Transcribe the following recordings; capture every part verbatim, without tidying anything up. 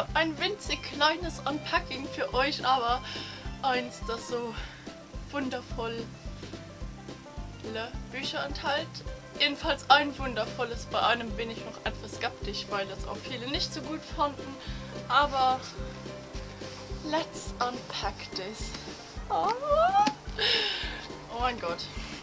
habe ein winzig kleines Unpacking für euch, aber eins, das so wundervolle Bücher enthält. Jedenfalls ein wundervolles. Bei einem bin ich noch etwas skeptisch, weil das auch viele nicht so gut fanden. Aber let's unpack this. Oh, oh mein Gott.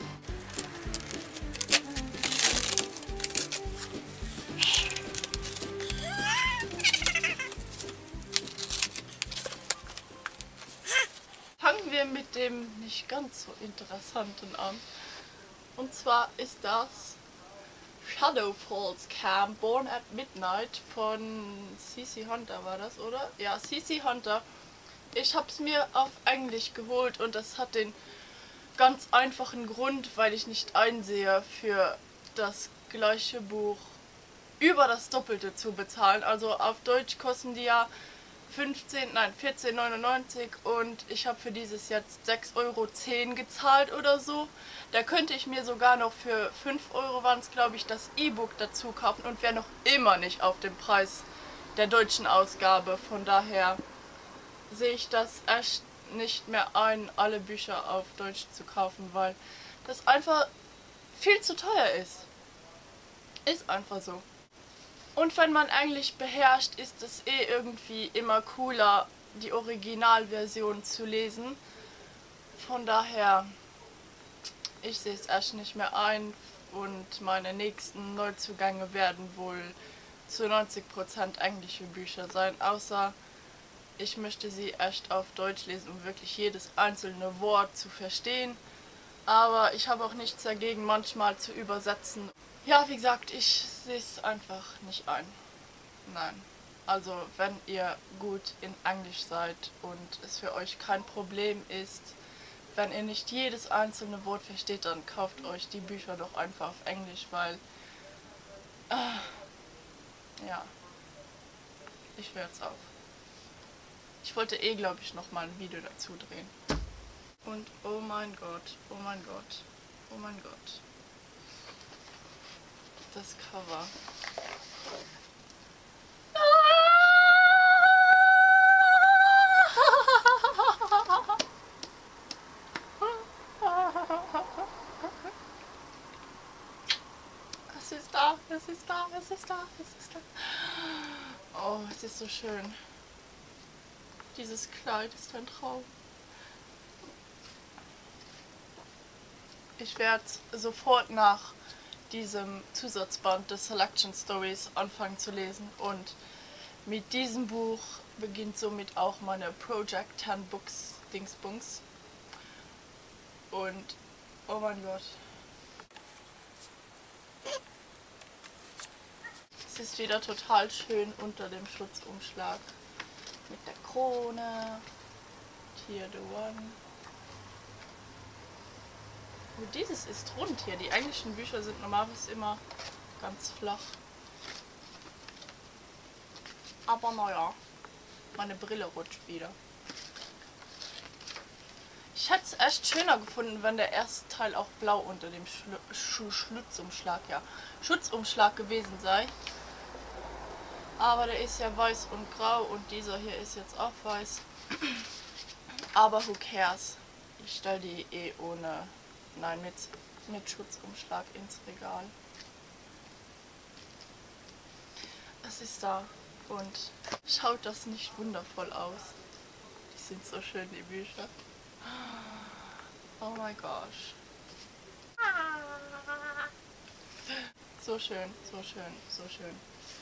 Fangen wir mit dem nicht ganz so interessanten an. Und zwar ist das Shadow Falls Camp Born at Midnight von C C Hunter, war das, oder? Ja, C C Hunter. Ich habe es mir auf Englisch geholt und das hat den ganz einfachen Grund, weil ich nicht einsehe, für das gleiche Buch über das Doppelte zu bezahlen. Also auf Deutsch kosten die ja fünfzehn, nein, vierzehn neunundneunzig und ich habe für dieses jetzt sechs Euro zehn gezahlt oder so. Da könnte ich mir sogar noch für fünf Euro, waren es glaube ich, das E-Book dazu kaufen und wäre noch immer nicht auf dem Preis der deutschen Ausgabe. Von daher sehe ich das echt nicht mehr ein, alle Bücher auf Deutsch zu kaufen, weil das einfach viel zu teuer ist. Ist einfach so. Und wenn man Englisch beherrscht, ist es eh irgendwie immer cooler, die Originalversion zu lesen. Von daher, ich sehe es echt nicht mehr ein und meine nächsten Neuzugänge werden wohl zu neunzig Prozent englische Bücher sein, außer ich möchte sie echt auf Deutsch lesen, um wirklich jedes einzelne Wort zu verstehen. Aber ich habe auch nichts dagegen, manchmal zu übersetzen. Ja, wie gesagt, ich sehe es einfach nicht ein. Nein. Also, wenn ihr gut in Englisch seid und es für euch kein Problem ist, wenn ihr nicht jedes einzelne Wort versteht, dann kauft euch die Bücher doch einfach auf Englisch, weil... Äh, ja. Ich höre jetzt auf. Ich wollte eh, glaube ich, noch mal ein Video dazu drehen. Und oh mein Gott, oh mein Gott, oh mein Gott. Das Cover. Es ist da, es ist da, es ist da, es ist da. Oh, es ist so schön. Dieses Kleid ist ein Traum. Ich werde sofort nach diesem Zusatzband des Selection Stories anfangen zu lesen und mit diesem Buch beginnt somit auch meine Project zehn Books Dingsbums. Und oh mein Gott. Es ist wieder total schön unter dem Schutzumschlag. Mit der Krone. Hier the one. Und dieses ist rund hier. Die englischen Bücher sind normalerweise immer ganz flach. Aber naja, meine Brille rutscht wieder. Ich hätte es echt schöner gefunden, wenn der erste Teil auch blau unter dem Schlu Sch Schlutzumschlag, ja, Schutzumschlag gewesen sei. Aber der ist ja weiß und grau und dieser hier ist jetzt auch weiß. Aber who cares? Ich stelle die eh ohne, nein, mit, mit Schutzumschlag ins Regal. Es ist da und schaut das nicht wundervoll aus? Die sind so schön, die Bücher. Oh my gosh. So schön, so schön, so schön.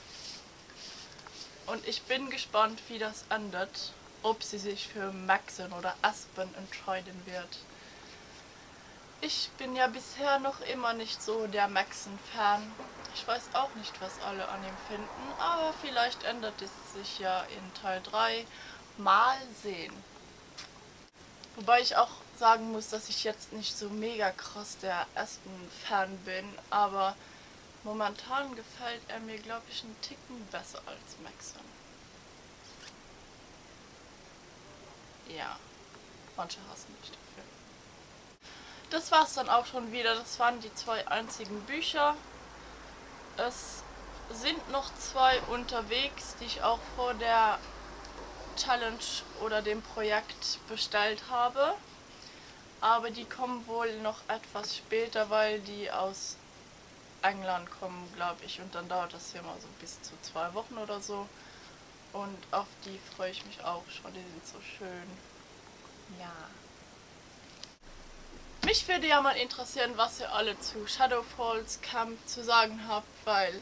Und ich bin gespannt, wie das endet. Ob sie sich für Maxon oder Aspen entscheiden wird. Ich bin ja bisher noch immer nicht so der Maxon-Fan. Ich weiß auch nicht, was alle an ihm finden, aber vielleicht ändert es sich ja in Teil drei. Mal sehen. Wobei ich auch sagen muss, dass ich jetzt nicht so mega krass der Aspen-Fan bin, aber momentan gefällt er mir, glaube ich, einen Ticken besser als Maxon. Ja, manche hassen mich dafür. Das war's dann auch schon wieder. Das waren die zwei einzigen Bücher. Es sind noch zwei unterwegs, die ich auch vor der Challenge oder dem Projekt bestellt habe. Aber die kommen wohl noch etwas später, weil die aus England kommen, glaube ich. Und dann dauert das hier mal so bis zu zwei Wochen oder so. Und auf die freue ich mich auch schon. Die sind so schön. Ja. Mich würde ja mal interessieren, was ihr alle zu Shadow Falls Camp zu sagen habt, weil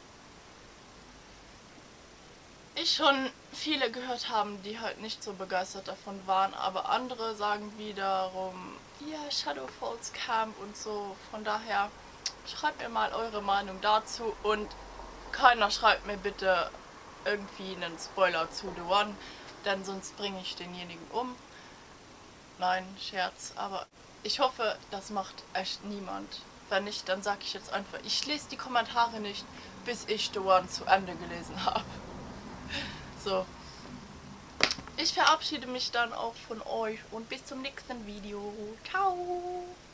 ich schon viele gehört haben, die halt nicht so begeistert davon waren, aber andere sagen wiederum, ja, Shadow Falls Camp und so. Von daher schreibt mir mal eure Meinung dazu und keiner schreibt mir bitte irgendwie einen Spoiler zu The One, denn sonst bringe ich denjenigen um. Nein, Scherz, aber ich hoffe, das macht echt niemand. Wenn nicht, dann sage ich jetzt einfach, ich lese die Kommentare nicht, bis ich The One zu Ende gelesen habe. So. Ich verabschiede mich dann auch von euch und bis zum nächsten Video. Ciao!